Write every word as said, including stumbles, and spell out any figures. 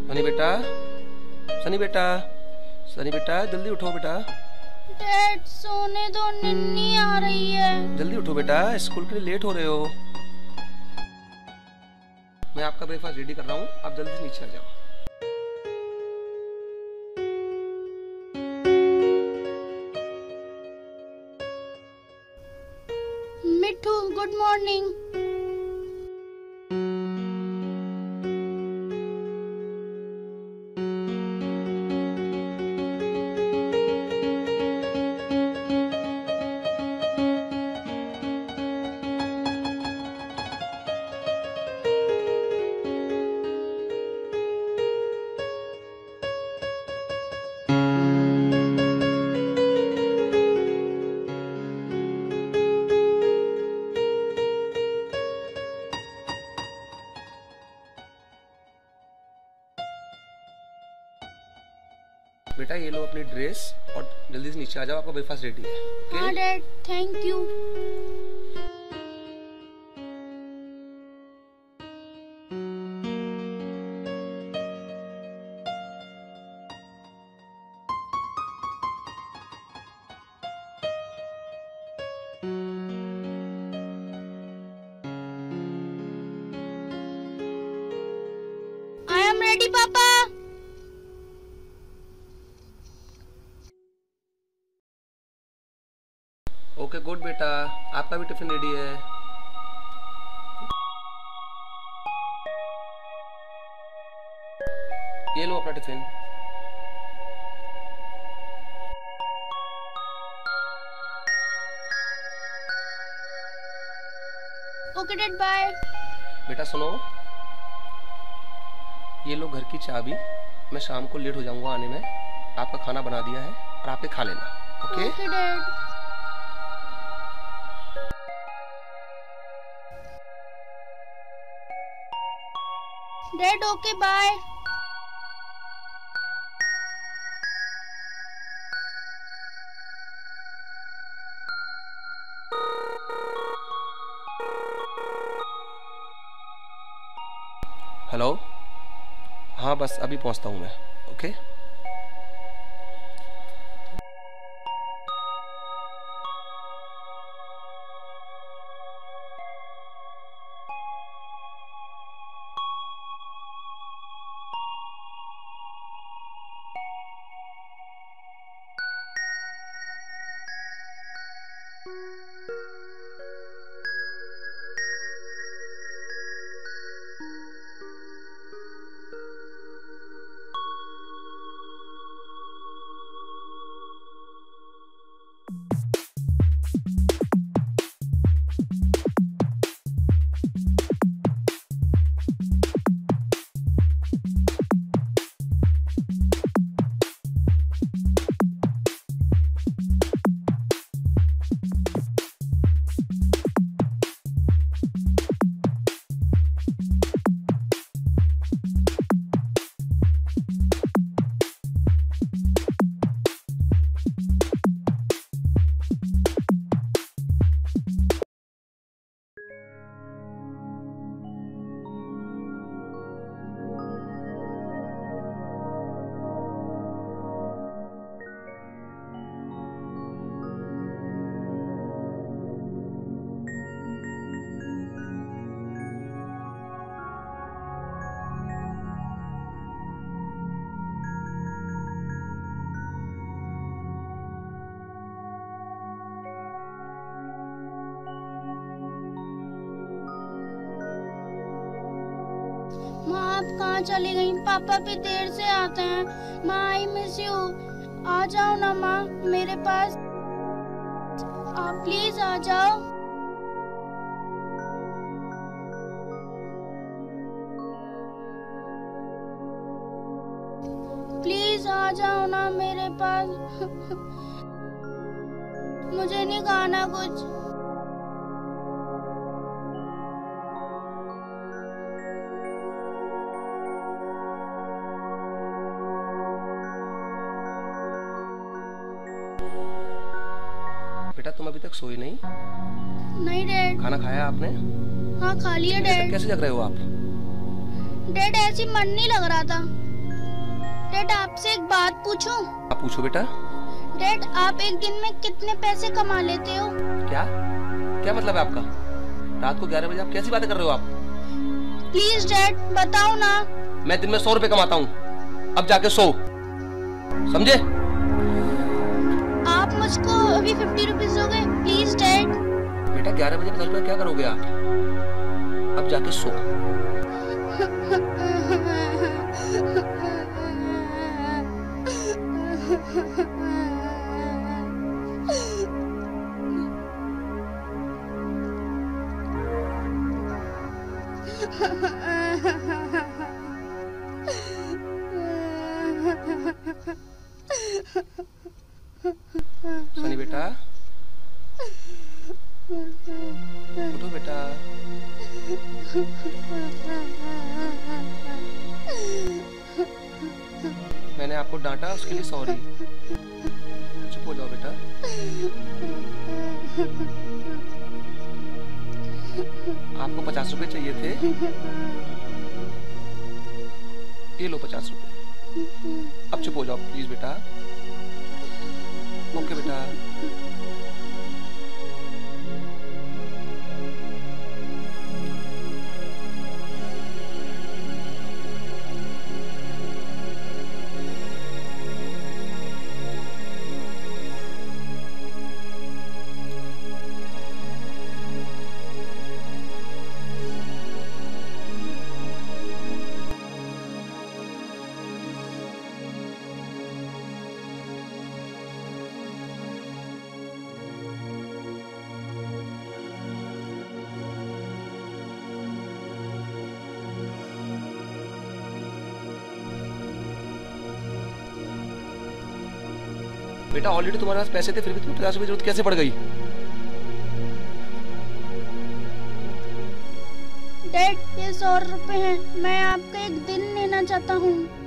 सनी बेटा, सनी बेटा, सनी बेटा जल्दी उठो बेटा। डैड सोने दो, निन्नी आ रही है। जल्दी उठो बेटा, स्कूल के लिए लेट हो रहे हो। मैं आपका ब्रेकफास्ट रेडी कर रहा हूँ, आप जल्दी से नीचे आ जाओ। मिट्ठू गुड मॉर्निंग। बेटा ये लो अपनी ड्रेस और जल्दी से नीचे आ जाओ, आपका ब्रेकफास्ट रेडी है। ओके? हाँ dad, thank you. I am ready पापा। ओके गुड बेटा, आपका भी टिफिन रेडी है। ये लो अपना टिफिन। Okay dad bye. बेटा सुनो, ये लो घर की चाबी। मैं शाम को लेट हो जाऊंगा आने में, आपका खाना बना दिया है और आप ये खा लेना। Okay? Okay dad. Dad okay bye. Hello, हाँ बस अभी पहुंचता हूँ मैं। ओके? आप कहाँ चली गई? पापा भी देर से आते हैं। माँ आई मिस यू। आ जाओ ना माँ मेरे पास, आप प्लीज आ जाओ। प्लीज आ जाओ ना मेरे पास। मुझे नहीं खाना कुछ। बेटा तुम अभी तक सोई नहीं? नहीं डैड। खाना खाया आपने? हाँ खा लिया डैड। कैसे जग रहे हो आप? डैड ऐसी मन नहीं लग रहा था। डैड आपसे एक बात पूछूं? आप पूछो बेटा। डैड आप एक दिन में कितने पैसे कमा लेते हो? क्या क्या मतलब है आपका? रात को ग्यारह बजे आप कैसी बातें कर रहे हो आप? प्लीज डैड बताओ ना। मैं दिन में सौ रुपए कमाता हूँ, अब जाके सो, समझे? आप मुझको अभी फिफ्टी रुपीज दोगे प्लीज डैड? बेटा ग्यारह बजे दस बजे क्या करोगे आप? अब जाके सो। सनी बेटा उठो बेटा। मैंने आपको डांटा उसके लिए सॉरी। चुप हो जाओ बेटा। आपको पचास रुपए चाहिए थे, ये लो पचास रुपए। अब चुप हो जाओ प्लीज बेटा। ओके बेटा। बेटा ऑलरेडी तुम्हारे पास पैसे थे, फिर भी तुम्हें पचास रुपए जरूरत कैसे पड़ गई? डैड ये सौ रुपए हैं, मैं आपका एक दिन लेना चाहता हूँ।